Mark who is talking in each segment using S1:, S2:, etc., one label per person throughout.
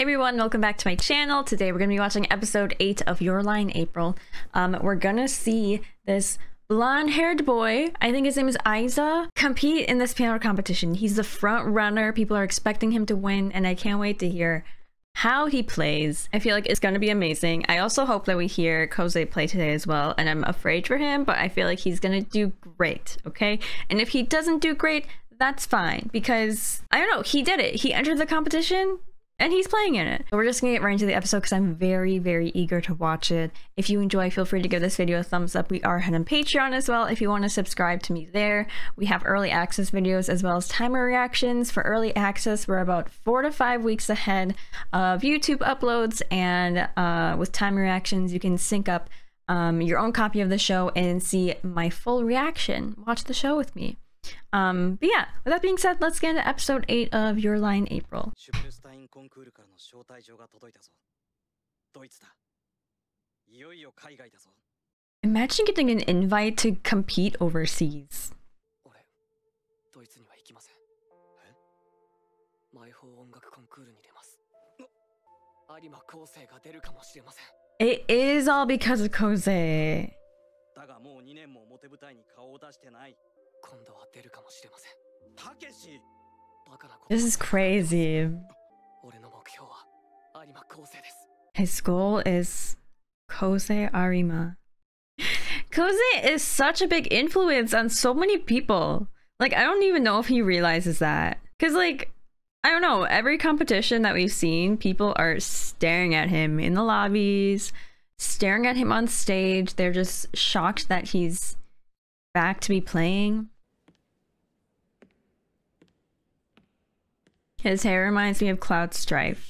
S1: everyone, welcome back to my channel. Today we're going to be watching episode 8 of Your Line April. We're gonna see this blonde-haired boy, I think his name is Isa, compete in this piano competition. He's the front runner. People are expecting him to win, and I can't wait to hear how he plays. I feel like it's gonna be amazing. I also hope that we hear Koze play today as well, and I'm afraid for him, but I feel like he's gonna do great, okay? And if he doesn't do great, that's fine, because I don't know, he did it. He entered the competition and he's playing in it. We're just gonna get right into the episode because I'm very, very eager to watch it. If you enjoy, feel free to give this video a thumbs up. We are on Patreon as well if you want to subscribe to me there. We have early access videos as well as timer reactions. For early access, we're about 4 to 5 weeks ahead of YouTube uploads, and with timer reactions, you can sync up your own copy of the show and see my full reaction. Watch the show with me. But yeah, with that being said, let's get into episode 8 of Your Line April. Imagine getting an invite to compete overseas. It is all because of Koze. This is crazy. His goal is Koze Arima. Koze is such a big influence on so many people. Like, I don't even know if he realizes that. Because, like, I don't know, every competition that we've seen, people are staring at him in the lobbies, staring at him on stage. They're just shocked that he's back to be playing. His hair reminds me of Cloud Strife.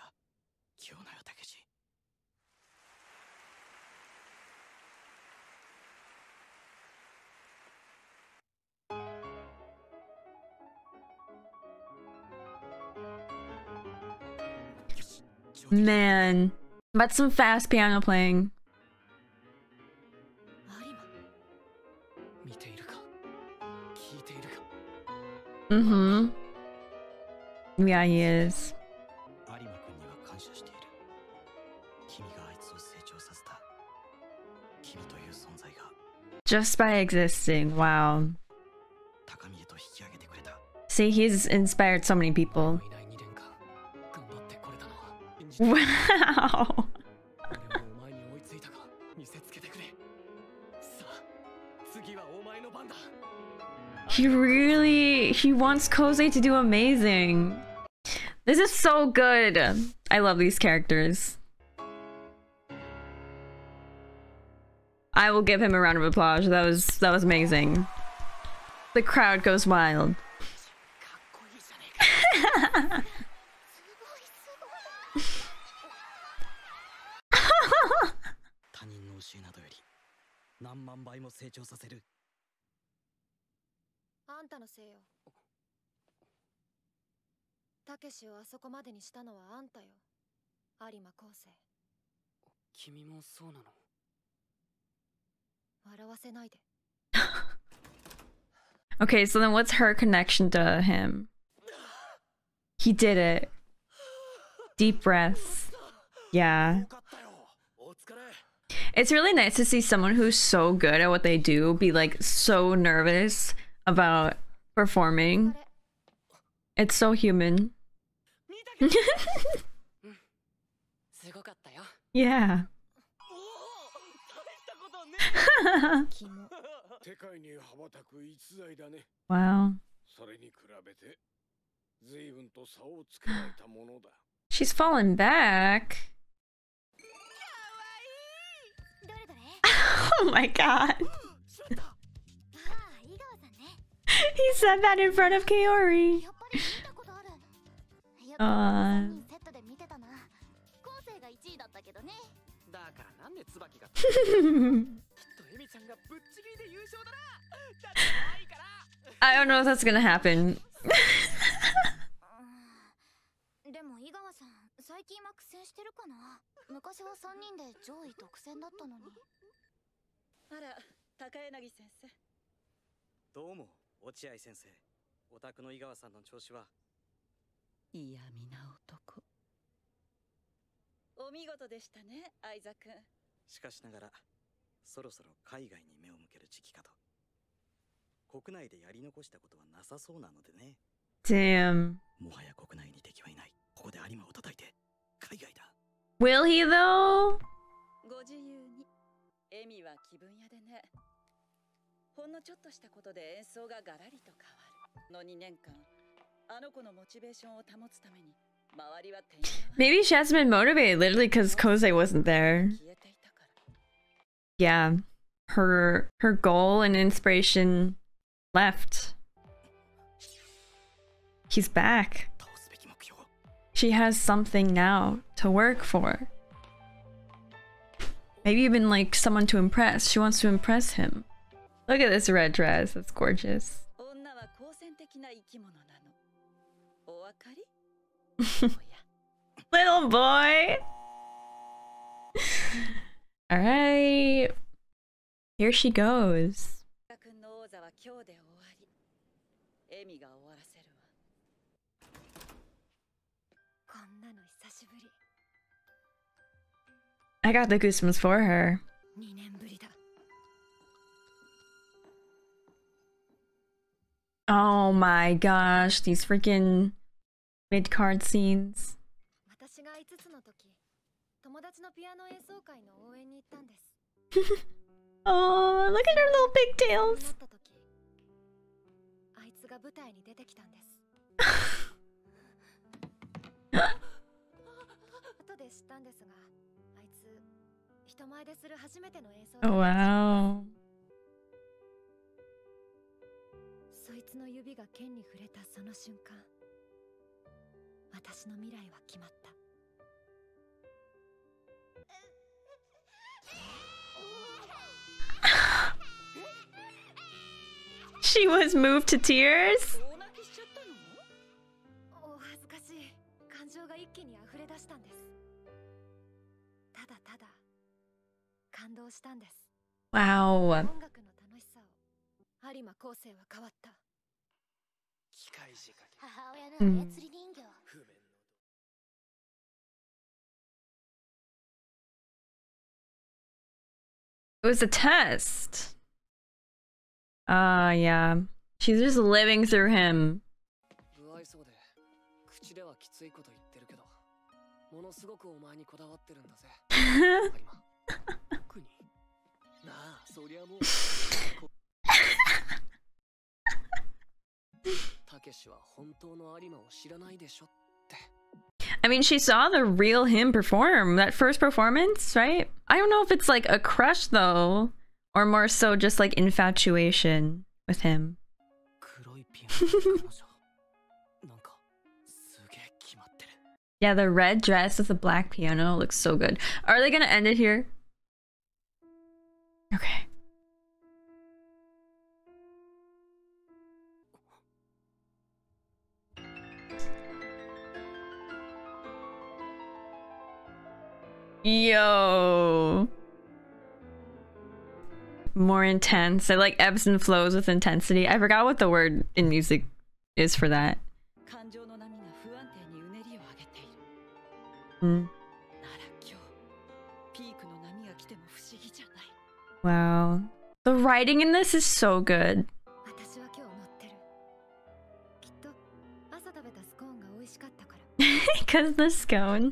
S1: Man, but some fast piano playing. Mm-hmm. Yeah, he is. Just by existing, wow. See, he's inspired so many people. Wow. He wants Koze to do amazing. This is so good. I love these characters. I will give him a round of applause. That was amazing. The crowd goes wild. Okay, so then what's her connection to him? He did it. Deep breaths. Yeah. It's really nice to see someone who's so good at what they do be like so nervous about performing. It's so human. Yeah. Wow. She's fallen back. Oh my god. He said that in front of Kaori. I don't know if that's gonna happen.
S2: お見事でしたね、アイザ君。
S3: しかしながら、そろそろ海外に目を向ける時期かと。国内でやり残したことはなさそうなのでね。
S1: Damn.
S3: もはや国内に敵はいない。ここで有馬を叩いて海外だ。
S1: Will he though?
S2: ご自由に。エミは気分屋でね。ほんのちょっとしたことで演奏がガラリと変わる。の2年間、あの子のモチベーションを保つために、周りはてんやわん。
S1: Maybe she hasn't been motivated literally because Kosei wasn't there.
S2: 消えていたから。
S1: Yeah. Her goal and inspiration left. He's back.
S3: 倒すべき目標。
S1: She has something now to work for. Maybe even like someone to impress. She wants to impress him. Look at this red dress. That's gorgeous.
S2: 女は好戦的な生き物なの。お分かり？おや。
S1: Little boy! Alright. Here she goes.
S2: 君の王座は今日で終わり。エミが終わらせるわ。こんなの久しぶり。
S1: I got the goosebumps for her.
S2: 2年ぶりだ。
S1: Oh my gosh, these freaking mid-card scenes.
S4: 私が5つの時、友達のピアノ演奏会の応援に行ったんです。
S1: Oh, look at her little
S4: な
S1: pigtails.
S4: った時、あいつが舞台に出てきたんです。後で知ったんですが、あいつ人前でする初めての演奏だったんです。
S1: Oh wow.
S4: そいつの指が剣に触れたその瞬間、私の未来は決まった。
S1: She was moved to tears?
S2: 大泣きしちゃったの？
S4: お恥ずかしい感情が一気に溢れ出したんです。ただただ感動したんです。
S1: Wow.
S4: 音楽の楽しさを有馬昴生は変わった。
S3: 機械仕掛け。
S4: 母親の操り人形。
S3: 不便の。
S1: It was a test. Yeah. She's just living through him.
S5: 不愛想で口ではきついこと言ってるけど、ものすごくお前にこだわってるんだぜ。有馬。特に。なあ、そりゃもう。たけしは本当の有馬を知らないでしょって。
S1: I mean, she saw the real him perform that first performance, right? I don't know if it's like a crush though, or more so just like infatuation with him.
S5: 黒いピアノの彼女。なんかすげえ決まってる。
S1: Yeah, the red dress with the black piano looks so good. Are they gonna end it here? Okay. Yo. More intense. I like ebbs and flows with intensity. I forgot what the word in music is for that.
S2: 感情の波が不安定にうねりを上げている。
S1: Mm.
S2: なら今日、ピークの波が来ても不思議じゃない。
S1: Wow. The writing in this is so good.
S4: 私は今日乗ってる。きっと朝食べたスコーンが美味しかったから。
S1: Because the scone.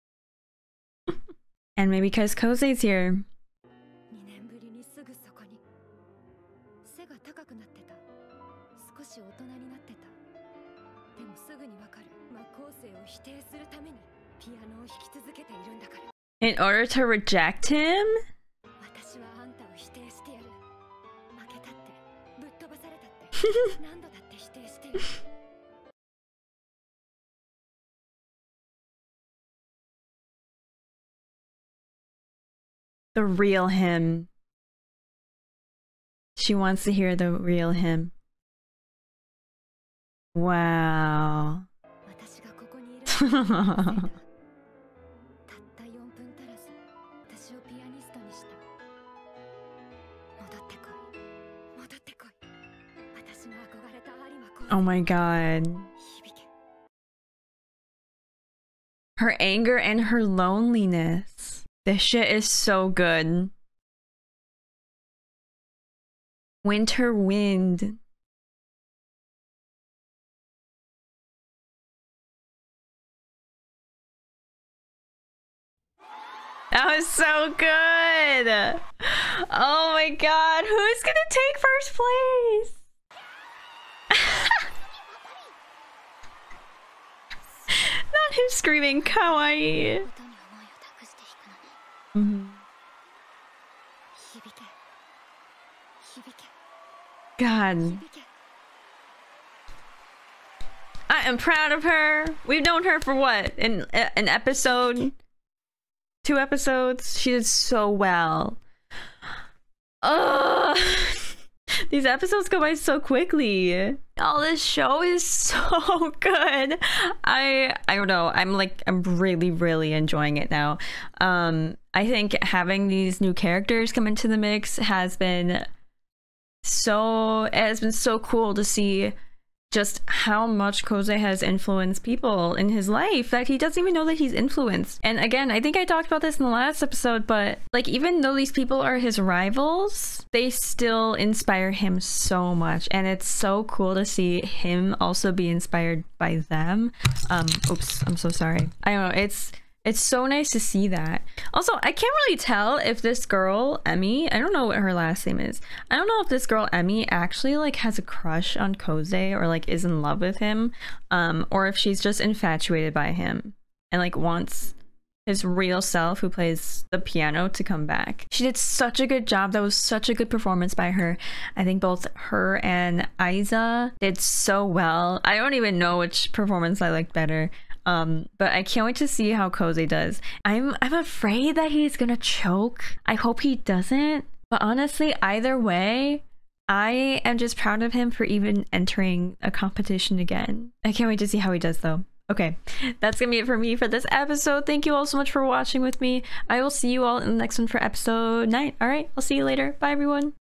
S1: And maybe because Kosei's here.
S4: 2年ぶりにすぐそこに。背が高くなってた。少し大人になってた。でもすぐにわかる。まあ昴生を否定するためにピアノを弾き続けているんだから。
S1: In order to reject him?
S4: 私はあんたを否定してやる。負けたって、ぶっ飛ばされたって、何度だって否定してる。
S1: The real him. She wants to hear the real him. Wow.
S4: 私がここにいるのはたった4分足らず、私をピアニストにした。戻ってこい。戻ってこい。私の憧れた有馬昴生。
S1: Oh my god.
S4: 響け。
S1: Her anger and her loneliness. This shit is so good. Winter Wind. That was so good. Oh my god, who's gonna take first place? Not him screaming kawaii. God. I am proud of her. We've known her for what? An episode? 2 episodes? She did so well. Ugh. These episodes go by so quickly. Oh, this show is so good. I don't know. I'm really enjoying it now. I think having these new characters come into the mix has been so cool to see just how much Koze has influenced people in his life that he doesn't even know that he's influenced. And again, I think I talked about this in the last episode, but like, even though these people are his rivals, they still inspire him so much, and it's so cool to see him also be inspired by them. Oops, I'm so sorry. I don't know, it's so nice to see that. Also, I can't really tell if this girl, Emi, I don't know what her last name is. I don't know if this girl, Emi, actually like has a crush on Koze or like is in love with him, or if she's just infatuated by him and like wants his real self who plays the piano to come back. She did such a good job. That was such a good performance by her. I think both her and Aiza did so well. I don't even know which performance I liked better. But I can't wait to see how Koze does. I'm afraid that he's gonna choke. I hope he doesn't. But honestly, either way, I am just proud of him for even entering a competition again. I can't wait to see how he does though. Okay, that's gonna be it for me for this episode. Thank you all so much for watching with me. I will see you all in the next one for episode 9. All right, I'll see you later. Bye everyone.